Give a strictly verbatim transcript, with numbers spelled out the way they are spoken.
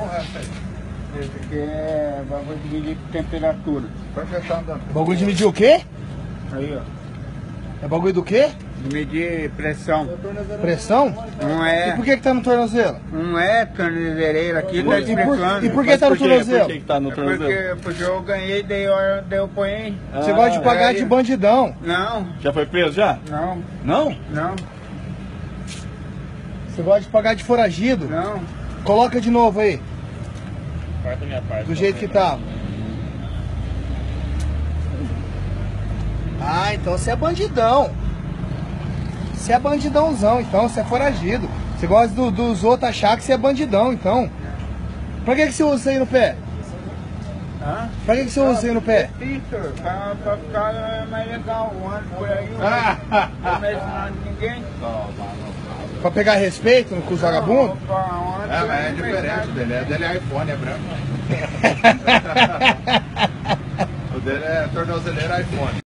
porra é essa aí? Esse aqui é bagulho de medir temperatura. Vai que tá andando. Bagulho de medir o quê? Aí, ó. É bagulho do quê? De medir pressão. Pressão? Não E é, por que que tá no tornozelo? não é tornozeleira aqui, E tá por, e por- explicando. e por que tá no Por quê? tornozelo? Por que que tá no É tornozelo? porque, porque eu ganhei, daí eu, daí eu ponhei. Você Ah, gosta de pagar aí. de bandidão. Não, Já foi preso já? não, Não? não, Você gosta de pagar de foragido. não. Coloca de novo aí, Corta minha parte. do jeito que tá. Ah, então você é bandidão. Você é bandidãozão, então, você é foragido. Você gosta do- dos outros achar que você é bandidão, então. Pra que que você usa isso aí no pé? Hã? Pra que que você usa isso aí no pé? Peter, pra, pra ficar mais legal, o ano por aí, não vai ensinar ninguém. Pra pegar respeito com os vagabundos? É, mas é diferente dele. É dele é iPhone, é branco. O dele é tornozeleira iPhone.